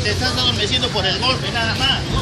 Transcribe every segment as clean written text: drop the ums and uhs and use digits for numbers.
te estás adormeciendo por el golpe, nada más, ¿no?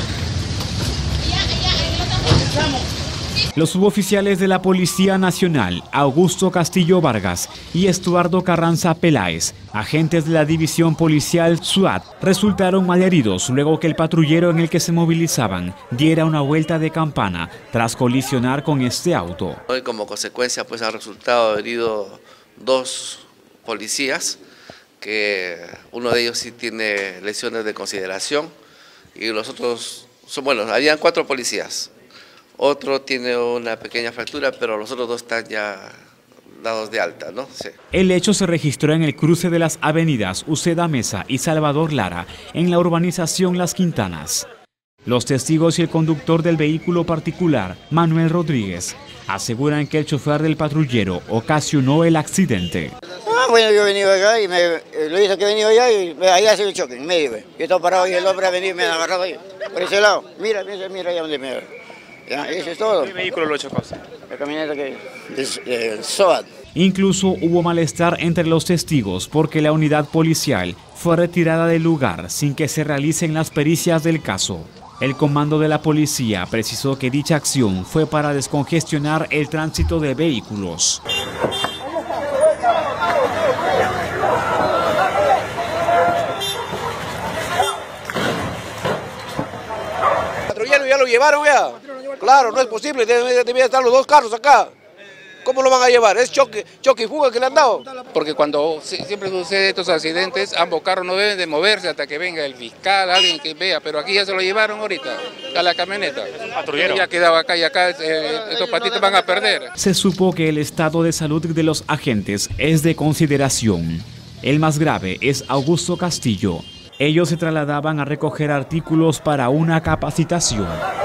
Los suboficiales de la Policía Nacional, Augusto Castillo Vargas y Estuardo Carranza Peláez, agentes de la División Policial SWAT, resultaron malheridos luego que el patrullero en el que se movilizaban diera una vuelta de campana tras colisionar con este auto. Hoy como consecuencia pues han resultado heridos 2 policías, que uno de ellos sí tiene lesiones de consideración y los otros, habían 4 policías. Otro tiene una pequeña fractura, pero los otros 2 están ya dados de alta, ¿no? Sí. El hecho se registró en el cruce de las avenidas Uceda Mesa y Salvador Lara, en la urbanización Las Quintanas. Los testigos y el conductor del vehículo particular, Manuel Rodríguez, aseguran que el chofer del patrullero ocasionó el accidente. Bueno, yo he venido acá y lo hizo que he venido allá y ahí ha sido el choque, en medio. Yo estaba parado y el hombre ha venido y me ha agarrado ahí, por ese lado. Mira allá donde me agarró. Ya, eso es todo. ¿Qué vehículo lo chocó? La camioneta que el SOAT. Incluso hubo malestar entre los testigos porque la unidad policial fue retirada del lugar sin que se realicen las pericias del caso. El comando de la policía precisó que dicha acción fue para descongestionar el tránsito de vehículos. Ya lo llevaron ya. Claro, no es posible, debían estar los 2 carros acá. ¿Cómo lo van a llevar? Es choque y fuga que le han dado. Porque cuando siempre sucede estos accidentes, ambos carros no deben de moverse hasta que venga el fiscal, alguien que vea, pero aquí ya se lo llevaron ahorita, a la camioneta. Patrullero. Ya quedaba acá y acá, estos patitos van a perder. Se supo que el estado de salud de los agentes es de consideración. El más grave es Augusto Castillo. Ellos se trasladaban a recoger artículos para una capacitación.